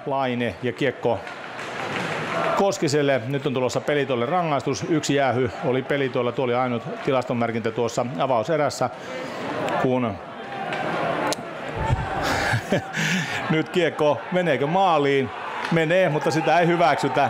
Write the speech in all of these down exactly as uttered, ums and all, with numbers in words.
Laine ja kiekko Koskiselle. Nyt on tulossa Pelitolle rangaistus. Yksi jäähy oli Pelitolla. Tuo oli ainut tilastonmerkintä tuossa avauserässä, kun nyt kiekko meneekö maaliin? Menee, mutta sitä ei hyväksytä.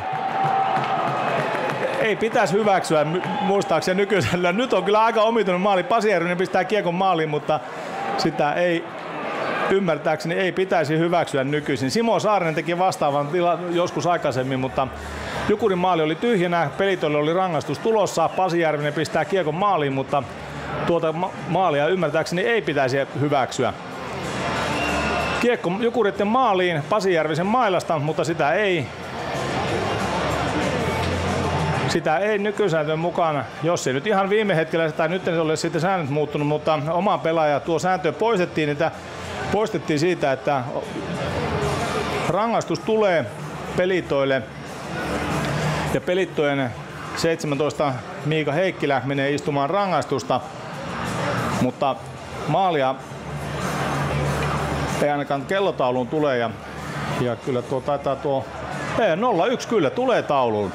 Ei pitäisi hyväksyä muistaakseni nykyisellä. Nyt on kyllä aika omituinen maali. Pasi Järvinen pistää kiekon maaliin, mutta sitä ei ymmärtääkseni ei pitäisi hyväksyä nykyisin. Simo Saarinen teki vastaavan tila joskus aikaisemmin, mutta Jukurin maali oli tyhjänä. Pelitolle oli rangaistus tulossa. Pasi Järvinen pistää kiekon maaliin, mutta tuota ma- maalia ymmärtääkseni ei pitäisi hyväksyä. Kiekko Jukuritten maaliin Pasi Järvisen mailasta, mutta sitä ei Sitä ei nykysääntöjen mukaan, jos ei nyt ihan viime hetkellä, tai nyt ei ole sitten säännöt muuttunut, mutta oma pelaaja tuo sääntö poistettiin, että poistettiin siitä, että rangaistus tulee Pelitoille ja Pelittojen seitsemäntoista Miika Heikkilä menee istumaan rangaistusta, mutta maalia ei ainakaan kellotauluun tule ja, ja kyllä tuo taitaa tuo nolla yksi kyllä tulee tauluun.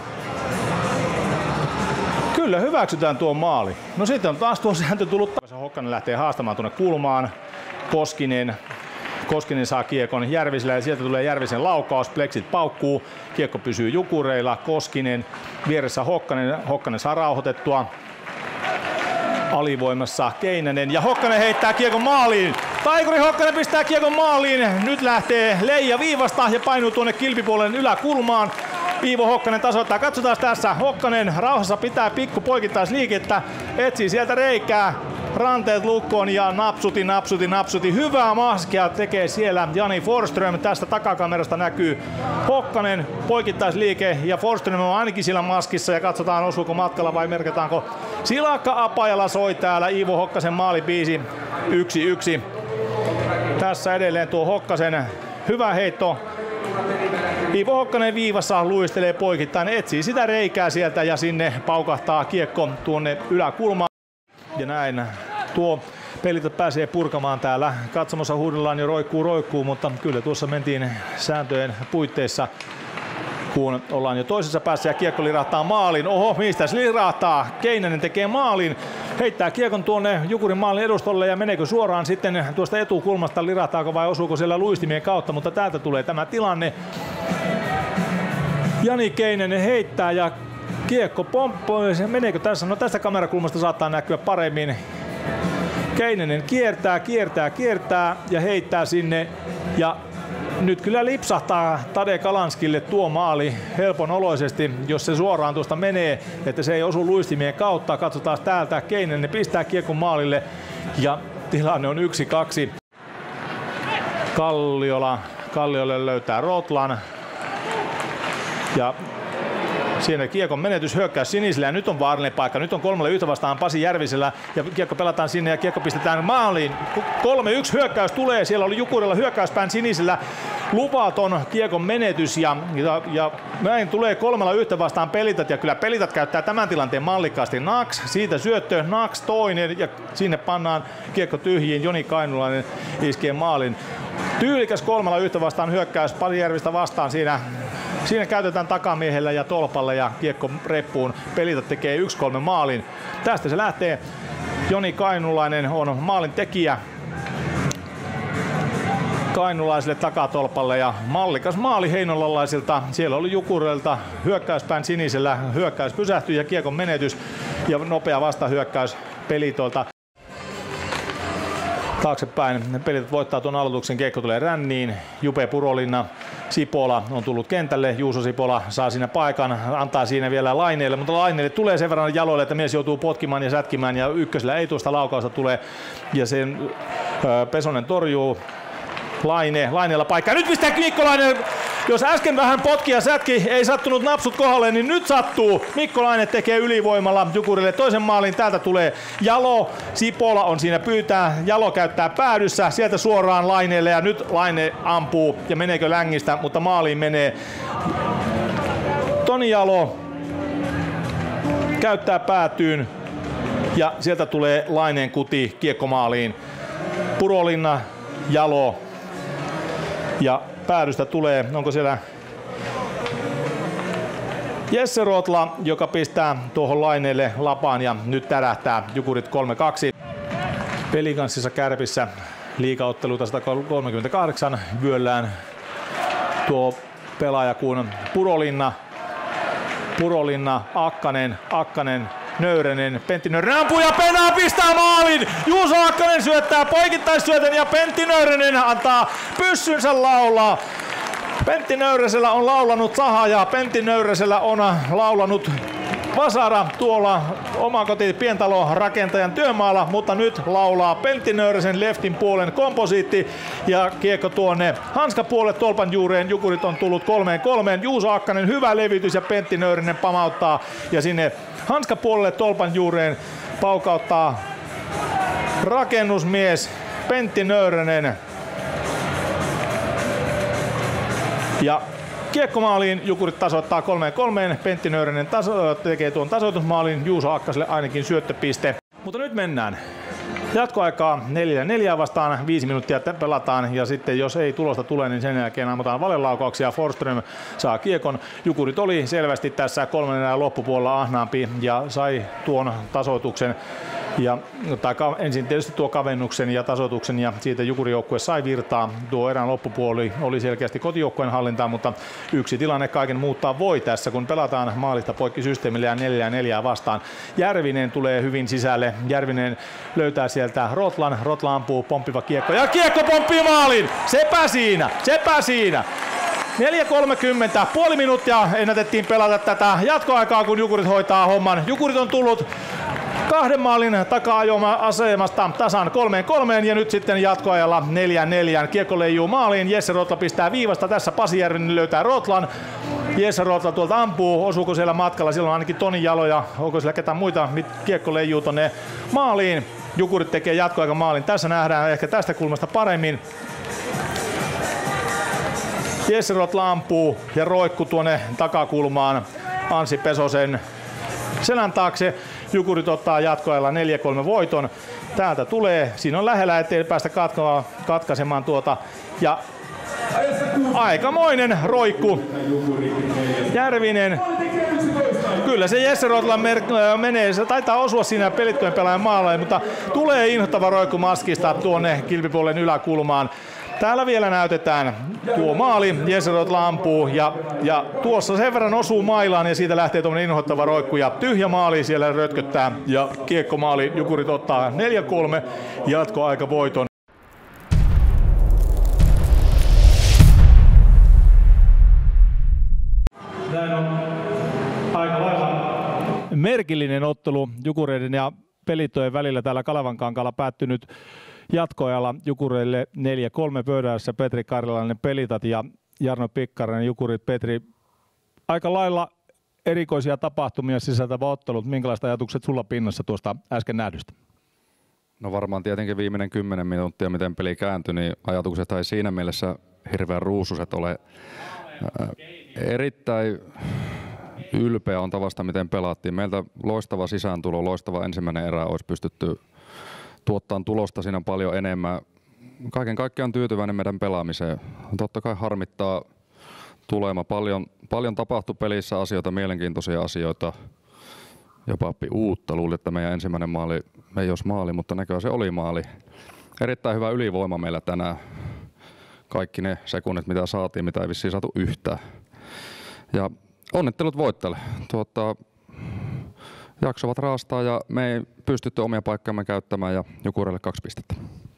Kyllä hyväksytään tuo maali. No sitten on taas tuo sääntö tullut. Hokkanen lähtee haastamaan tuonne kulmaan. Koskinen. Koskinen saa kiekon Järvisellä ja sieltä tulee Järvisen laukaus. Pleksit paukkuu. Kiekko pysyy Jukureilla. Koskinen. Vieressä Hokkanen. Hokkanen saa rauhoitettua. Alivoimassa Keinänen ja Hokkanen heittää kiekon maaliin. Taikuri Hokkanen pistää kiekon maaliin. Nyt lähtee Leija viivasta ja painuu tuonne kilpipuolen yläkulmaan. Iivo Hokkanen tasoittaa. Katsotaan tässä. Hokkanen rauhassa pitää pikku poikittaisliikettä. Etsii sieltä reikää. Ranteet lukkoon ja napsuti, napsuti, napsuti. Hyvää maskia tekee siellä Jani Forsström. Tästä takakamerasta näkyy Hokkanen. Poikittaisliike ja Forsström on ainakin siellä maskissa. Ja katsotaan osuuko matkalla vai merkataanko. Silakka Apajala soi täällä Iivo Hokkasen maalibiisi. Yksi yksi. Tässä edelleen tuo Hokkasen hyvä heitto. Iivo Hokkanen viivassa luistelee poikittain, etsii sitä reikää sieltä ja sinne paukahtaa kiekko tuonne yläkulmaan. Ja näin tuo Pelitot pääsee purkamaan täällä. Katsomossa huudellaan jo roikkuu roikkuu, mutta kyllä tuossa mentiin sääntöjen puitteissa, kun ollaan jo toisessa päässä ja kiekko lirahtaa maaliin. Oho, mistä se lirahtaa? Keinänen tekee maalin, heittää kiekon tuonne Jukurin maalin edustolle ja meneekö suoraan sitten tuosta etukulmasta, lirahtaako vai osuuko siellä luistimien kautta, mutta täältä tulee tämä tilanne. Jani Keinänen heittää ja kiekko pomppoi, meneekö tässä? No tästä kamerakulmasta saattaa näkyä paremmin. Keinänen kiertää, kiertää, kiertää ja heittää sinne ja nyt kyllä lipsahtaa Tade Kalanskille tuo maali helpon oloisesti, jos se suoraan tuosta menee, että se ei osu luistimien kautta. Katsotaan täältä, Keinänen pistää kiekon maalille ja tilanne on yksi kaksi. Kalliola, Kalliolle löytää Rotlan ja siinä kiekon menetys, hyökkäys sinisellä ja nyt on vaarallinen paikka. Nyt on kolmelle yhtä vastaan Pasi Järvisellä ja kiekko pelataan sinne ja kiekko pistetään maaliin. kolme yksi hyökkäys tulee, siellä oli Jukurilla hyökkäyspään sinisellä luvaton kiekon menetys ja, ja, ja näin tulee kolmella yhtä vastaan Pelitat ja kyllä Pelitat käyttää tämän tilanteen mallikkaasti. Naks, siitä syöttö, Naks toinen ja sinne pannaan kiekko tyhjiin. Joni Kainulainen iskee maalin. Tyylikäs kolmella yhtä vastaan hyökkäys Pasi Järvistä vastaan siinä. Siinä käytetään takamiehellä ja tolpalle ja kiekko reppuun. Pelitat tekee yksi kolme maalin. Tästä se lähtee. Joni Kainulainen on maalin tekijä. Kainulaiselle takatolpalle ja mallikas maali heinolalaisilta. Siellä oli Jukurilta hyökkäyspään sinisellä. Hyökkäys pysähtyi ja kiekon menetys ja nopea vastahyökkäys Pelitolta. Taaksepäin Pelitot voittaa tuon aloituksen, kiekko tulee ränniin. Jupe Purolinna, Sipola on tullut kentälle. Juuso Sipola saa siinä paikan, antaa siinä vielä Laineelle, mutta Laineelle tulee sen verran jaloille, että mies joutuu potkimaan ja sätkimään ja ykkösellä ei tuosta laukausta tule. Ja sen ö, Pesonen torjuu. Laine, Laineella paikka. Nyt pistää Mikko Laine. Jos äsken vähän potki ja sätki, ei sattunut napsut kohdalle, niin nyt sattuu. Mikko Laine tekee ylivoimalla Jukurille toisen maalin. Täältä tulee Jalo. Sipola on siinä pyytää. Jalo käyttää päädyssä. Sieltä suoraan Laineelle ja nyt Laine ampuu. Ja meneekö längistä, mutta maaliin menee. Toni Jalo käyttää päätyyn. Ja sieltä tulee Laineen kuti kiekko maaliin. Purolinna, Jalo. Ja päädystä tulee. Onko siellä Jesse Rotla, joka pistää tuohon laineelle lapaan ja nyt tärähtää Jukurit kolme kaksi. Pelikanssissa Kärpissä liigaotteluita sata kolmekymmentäkahdeksan vyöllään tuo pelaaja kuin Purolinna, Purolinna, Akkanen, Akkanen, Nöyränen, Pentti Nöyränen ampuu ja penaa pistää maalin! Juuso Akkanen syöttää poikittaisyötön ja Pentti Nöyränen antaa pyssynsä laulaa. Pentti Nöyräsellä on laulanut Saha ja Pentti Nöyräsellä on laulanut Vasara tuolla omakoti pientalo rakentajan työmaalla, mutta nyt laulaa Pentti Nöyräsen leftin puolen komposiitti ja kiekko tuonne hanskapuolelle tolpan juureen. Jukurit on tullut kolmeen kolmeen. Juuso Akkanen hyvä levitys ja Pentti Nöyränen pamauttaa ja sinne hanskapuolelle tolpan juureen paukauttaa rakennusmies Pentti Nöyränen. Ja kiekkomaaliin Jukurit tasoittaa kolmeen kolmeen. Pentti Nöyränen taso- tekee tuon tasoitusmaalin. Juuso Akkaselle ainakin syöttöpiste. Mutta nyt mennään. Jatkoaikaa neljä neljä vastaan, viisi minuuttia pelataan ja sitten jos ei tulosta tule, niin sen jälkeen ammutaan valelaukauksia. Forström saa kiekon. Jukurit oli selvästi tässä kolmannen loppupuolella ahnaampi ja sai tuon tasoituksen. Ja, tai ensin tietysti tuo kavennuksen ja tasoituksen ja siitä Jukurijoukkue sai virtaa. Tuo erän loppupuoli oli selkeästi kotijoukkueen hallintaa, mutta yksi tilanne kaiken muuttaa voi tässä, kun pelataan maalista poikki systeemillä ja neljä neljä vastaan. Järvinen tulee hyvin sisälle. Järvinen löytää sieltä Rotlan. Rotla ampuu pomppiva kiekko ja kiekko pomppii maalin! Sepä siinä! Sepä siinä! neljä kolmekymmentä, puoli minuuttia ennätettiin pelata tätä jatkoaikaa, kun Jukurit hoitaa homman. Jukurit on tullut kahden maalin taka-asemasta tasan kolmeen kolmeen ja nyt sitten jatkoajalla neljään neljään. Kiekko leijuu maaliin, Jesse Rotla pistää viivasta, tässä Pasi Järvinen löytää Rotlan. Jesse Rotla tuolta ampuu, osuuko siellä matkalla, silloin ainakin Tonin jaloja, onko siellä ketään muita, kiekko leijuu tonne maaliin. Jukurit tekee jatkoaika maalin, tässä nähdään ehkä tästä kulmasta paremmin. Jesse Rotla ampuu ja roikku tuonne takakulmaan Anssi Pesosen selän taakse. Jukurit ottaa jatkoajalla neljä kolme voiton. Täältä tulee, siinä on lähellä, ettei päästä katkoa, katkaisemaan tuota. Ja aikamoinen roikku. Järvinen. Kyllä se Jesse Rotla menee, se taitaa osua siinä pelittöön pelaajan maalle, mutta tulee inhottava roikku maskista tuonne kilpipuolen yläkulmaan. Täällä vielä näytetään tuo maali, Jesse Rotla ampuu ja, ja tuossa sen verran osuu mailaan ja siitä lähtee tuommoinen inhottava roikku ja tyhjä maali siellä rötköttää ja kiekkomaali. Jukurit ottaa neljä kolme jatkoaika voiton. Näin on aika lailla merkillinen ottelu Jukureiden ja Pelittojen välillä täällä Kalevankankaalla päättynyt jatkoajalla Jukureille neljä kolme pöydässä Petri Karjalainen Pelitat ja Jarno Pikkanen Jukurit. Petri, aika lailla erikoisia tapahtumia sisältävä ottelut. Minkälaiset ajatukset sulla pinnassa tuosta äsken nähdystä? No varmaan tietenkin viimeinen kymmenen minuuttia, miten peli kääntyi, niin ajatukset ei siinä mielessä hirveän ruususet ole. Ää, erittäin ylpeä on tavasta, miten pelattiin. Meiltä loistava sisääntulo, loistava ensimmäinen erä olisi pystytty tuottaa tulosta siinä paljon enemmän. Kaiken kaikkiaan tyytyväinen meidän pelaamiseen. Totta kai harmittaa tulema. Paljon, paljon tapahtui pelissä asioita, mielenkiintoisia asioita, jopa uutta. Luulin, että meidän ensimmäinen maali ei olisi maali, mutta näköjään se oli maali. Erittäin hyvä ylivoima meillä tänään. Kaikki ne sekunnit, mitä saatiin, mitä ei vissiin saatu yhtään. Ja onnittelut voittajalle. Tuota, jaksovat raastaa ja me ei pystytty omia paikkamme käyttämään ja Jukureille kaksi pistettä.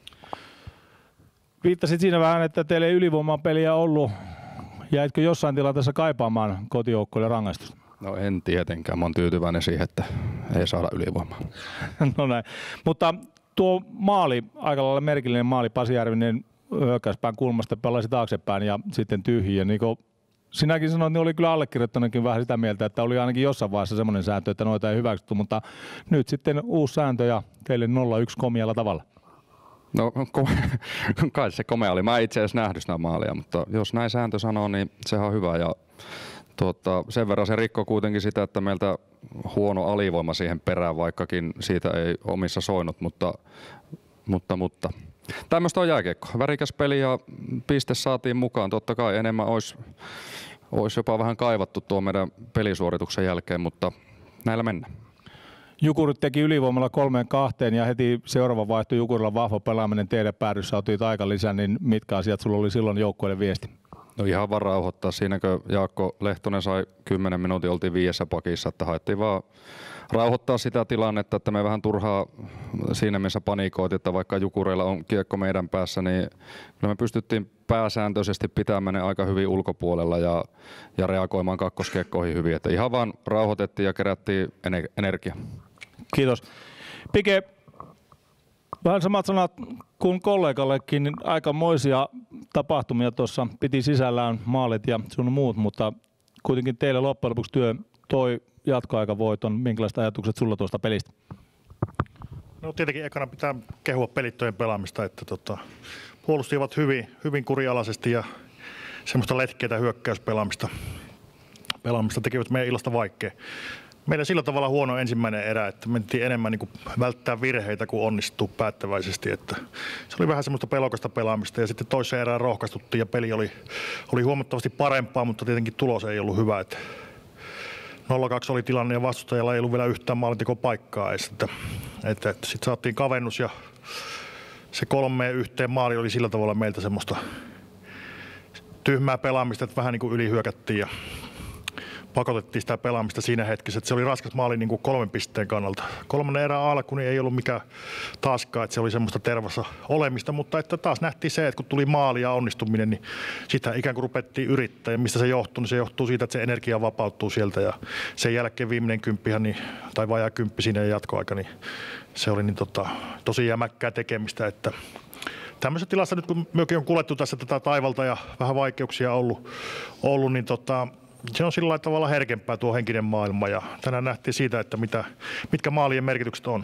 Viittasit siinä vähän, että teillä ei ylivoiman peliä ollut. Jäitkö jossain tilanteessa kaipaamaan kotijoukkoille rangaistusta? No en tietenkään. Mä oon tyytyväinen siihen, että ei saada ylivoimaa. No näin. Mutta tuo maali, aika lailla merkillinen maali, Pasi Järvinen hyökkäyspään kulmasta pelasi taaksepäin ja sitten tyhjiä. Niin kuin sinäkin sanoit, niin oli kyllä allekirjoittanutkin vähän sitä mieltä, että oli ainakin jossain vaiheessa semmoinen sääntö, että noita ei hyväksytty, mutta nyt sitten uusi sääntö ja teille nolla yksi komialla tavalla. No kai se komea oli. Mä en itse asiassa nähnyt sitä maalia, mutta jos näin sääntö sanoo, niin sehän on hyvä. Ja tuota, sen verran se rikkoi kuitenkin sitä, että meiltä huono alivoima siihen perään, vaikkakin siitä ei omissa soinut, mutta, mutta, mutta Tämmöistä on jääkiekko. Värikäs peli ja piste saatiin mukaan. Totta kai enemmän olisi, olisi jopa vähän kaivattu tuo meidän pelisuorituksen jälkeen, mutta näillä mennään. Jukurit teki ylivoimalla kolmeen kahteen ja heti seuraava vaihto Jukurilla vahva pelaaminen teidän päädyssä, otit aika lisää, niin mitkä asiat sulla oli silloin joukkueelle viesti? No ihan vaan rauhoittaa. Siinäkö Jaakko Lehtonen sai kymmenen minuutin, oltiin viidessä pakissa, että haettiin vaan rauhoittaa sitä tilannetta, että me vähän turhaa siinä mielessä panikoitiin, että vaikka Jukureilla on kiekko meidän päässä, niin kyllä me pystyttiin pääsääntöisesti pitämään ne aika hyvin ulkopuolella ja, ja reagoimaan kakkoskiekkoihin hyvin. Että ihan vaan rauhoitettiin ja kerättiin energiaa. Kiitos. Pike, vähän samat sanat kuin kollegallekin, niin aikamoisia tapahtumia tuossa piti sisällään maalit ja sun muut, mutta kuitenkin teille loppujen lopuksi työ toi jatkoaikavoiton. Minkälaiset ajatukset sulla tuosta pelistä? No tietenkin ekana pitää kehua pelittojen pelaamista, että tota, puolustivat hyvin, hyvin kurialaisesti ja semmoista letkeitä hyökkäyspelaamista pelaamista tekivät meidän illasta vaikea. Meillä sillä tavalla huono ensimmäinen erä, että mentiin enemmän niin kuin välttää virheitä kuin onnistuu päättäväisesti. Että se oli vähän semmoista pelokasta pelaamista ja sitten toiseen erään rohkaistuttiin ja peli oli, oli huomattavasti parempaa, mutta tietenkin tulos ei ollut hyvä. Että nolla kaksi oli tilanne ja vastustajalla ei ollut vielä yhtään maalintekopaikkaa edes. Että, että, että sitten saatiin kavennus ja se kolme yhteen maali oli sillä tavalla meiltä semmoista tyhmää pelaamista, että vähän niin kuin ylihyökättiin ja pakotettiin sitä pelaamista siinä hetkessä, että se oli raskas maali niin kuin kolmen pisteen kannalta. Kolmannen erän alku niin ei ollut mikään taaskaan, että se oli semmoista tervassa olemista, mutta että taas nähtiin se, että kun tuli maali ja onnistuminen, niin sitä ikään kuin rupettiin yrittää. Ja mistä se johtuu, niin se johtuu siitä, että se energia vapautuu sieltä ja sen jälkeen viimeinen kymppihän, niin, tai vajaa kymppi siinä jatkoaika, niin se oli niin tota, tosi jämäkkää tekemistä, että tämmöisessä tilassa nyt kun myökin on kuljettu tässä tätä taivalta ja vähän vaikeuksia ollut, ollut niin tota, se on sillä tavalla herkempää tuo henkinen maailma ja tänään nähtiin siitä, että mitä, mitkä maalien merkitykset on.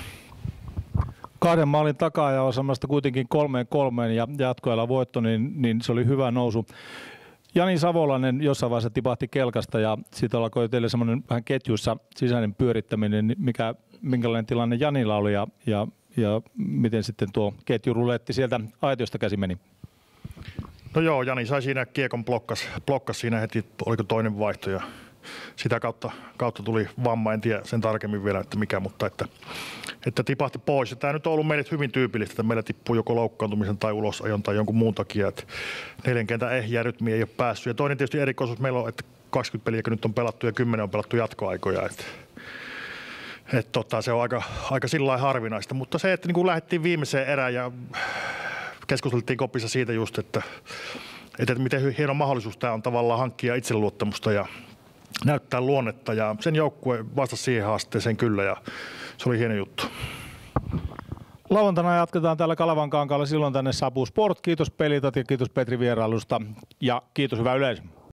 Kahden maalin takaa ja osamasta kuitenkin kolmeen kolmeen ja jatkoajalla voitto, niin, niin se oli hyvä nousu. Jani Savolainen jossain vaiheessa tipahti kelkasta ja siitä alkoi teille semmoinen vähän ketjuissa sisäinen pyörittäminen. Mikä, minkälainen tilanne Janilla oli ja, ja, ja miten sitten tuo ketjuruletti sieltä aitiosta käsi meni? No joo, Jani sai siinä kiekon blokkas, blokkas siinä heti, oliko toinen vaihto ja sitä kautta, kautta tuli vamma, en tiedä sen tarkemmin vielä, että mikä, mutta että, että tipahti pois. Ja tämä nyt on ollut meille hyvin tyypillistä, että meillä tippuu joko loukkaantumisen tai ulosajon tai jonkun muun takia, että neljän kentän ehjää rytmi ei ole päässyt. Ja toinen tietysti erikoisuus meillä on, että kaksikymmentä peliä nyt on pelattu ja kymmenen on pelattu jatkoaikoja, että et tota, se on aika, aika sillä lailla harvinaista, mutta se, että niin kun lähdettiin viimeiseen erään ja keskusteltiin kopissa siitä just, että, että miten hieno mahdollisuus tämä on tavallaan hankkia itseluottamusta ja näyttää luonnetta ja sen joukkue vastasi siihen haasteeseen kyllä ja se oli hieno juttu. Lauantaina jatketaan täällä Kalevankankaalla, silloin tänne saapuu Sport. Kiitos Pelitat ja kiitos Petri vierailusta ja kiitos hyvä yleisö.